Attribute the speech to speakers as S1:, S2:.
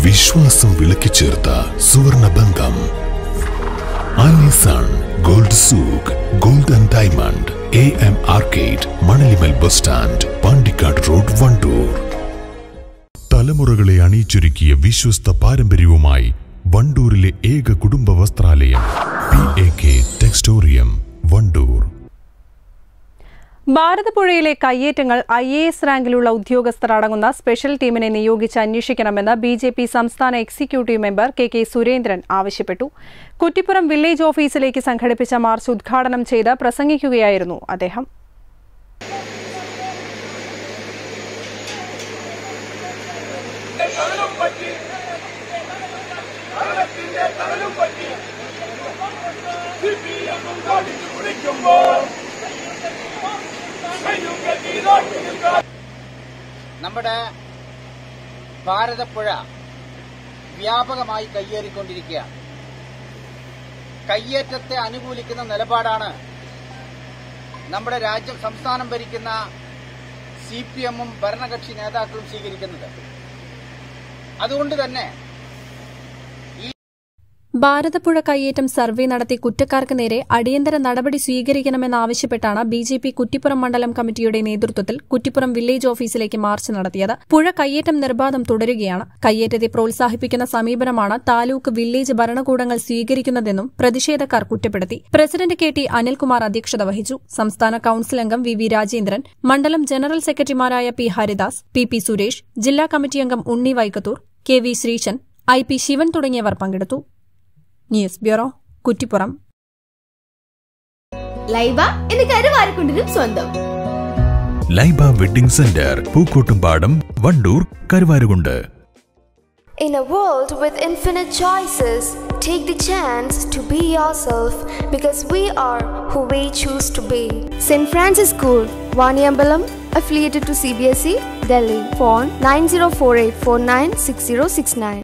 S1: വിശ്വാസം വിളക്കിച്ചേർത്ത സുവർണ ബന്ധം. ആലിസാൺ gold souk, gold and diamond, AM arcade, Manalimal bus stand, Pandikkad road, Wandoor. തലമുറകളെ അണിയിച്ചൊരുക്കിയ വിശ്വസ്ത പാരമ്പര്യവുമായി വണ്ടൂരിലെ ഏക കുടുംബ വസ്ത്രാലയം PAK ടെക്സ്റ്റോറിയം, വണ്ടൂർ.
S2: ഭാരതപ്പുഴയിലെ കയ്യേറ്റങ്ങൾ IAS റാങ്കിലുള്ള ഉദ്യോഗസ്ഥർ അടങ്ങുന്ന സ്പെഷ്യൽ ടീമിനെ നിയോഗിച്ച് അന്വേഷിക്കണമെന്ന് BJP സംസ്ഥാന എക്സിക്യൂട്ടീവ് മെമ്പർ KK സുരേന്ദ്രൻ ആവശ്യപ്പെട്ടു. കുറ്റിപ്പുറം വില്ലേജ് ഓഫീസിലേക്ക് സംഘടിപ്പിച്ച മാർച്ച് ഉദ്ഘാടനം ചെയ്ത് പ്രസംഗിക്കുകയായിരുന്നു അദ്ദേഹം.
S3: നമ്മുടെ ഭാരതപ്പുഴ വ്യാപകമായി കയ്യേറിക്കൊണ്ടിരിക്കുകയാണ്. കയ്യേറ്റത്തെ അനുകൂലിക്കുന്ന നിലപാടാണ് നമ്മുടെ സംസ്ഥാനം ഭരിക്കുന്ന CPM-ഉം ഭരണകക്ഷി നേതാക്കളും സ്വീകരിക്കുന്നത്. അതുകൊണ്ട് തന്നെ
S2: ഭാരതപ്പുഴ കയ്യേറ്റം സർവേ നടത്തി കുറ്റക്കാർക്ക് നേരെ അടിയന്തര നടപടി സ്വീകരിക്കണമെന്നാവശ്യപ്പെട്ടാണ് BJP കുറ്റിപ്പുറം മണ്ഡലം കമ്മിറ്റിയുടെ നേതൃത്വത്തിൽ കുറ്റിപ്പുറം വില്ലേജ് ഓഫീസിലേക്ക് മാർച്ച് നടത്തിയത്. പുഴ കയ്യേറ്റം നിർബാധം തുടരുകയാണ്. കയ്യേറ്റത്തെ പ്രോത്സാഹിപ്പിക്കുന്ന സമീപനമാണ് താലൂക്ക് വില്ലേജ് ഭരണകൂടങ്ങൾ സ്വീകരിക്കുന്നതെന്നും പ്രതിഷേധക്കാർ കുറ്റപ്പെടുത്തി. പ്രസിഡന്റ് KT അനിൽകുമാർ അധ്യക്ഷത വഹിച്ചു. സംസ്ഥാന കൌൺസിൽ അംഗം VV രാജേന്ദ്രൻ, മണ്ഡലം ജനറൽ സെക്രട്ടറിമാരായ P ഹരിദാസ്, PP സുരേഷ്, ജില്ലാ കമ്മിറ്റി അംഗം ഉണ്ണി വൈക്കത്തൂർ, KV ശ്രീശൻ, IP ശിവൻ തുടങ്ങിയവർ പങ്കെടുത്തു. News bureau, Kuttippuram.
S4: ലൈബ എന്ന് കരുവാരക്കുണ്ടിനും സ്വന്തം.
S1: Laiba wedding centre, Pookkottumpadam, Wandoor, Karuvarakundu.
S5: In a world with infinite choices, take the chance to be yourself because we are who we choose to be. St. Francis School, Vaniyambalam, affiliated to CBSE, Delhi. Phone 9048496069.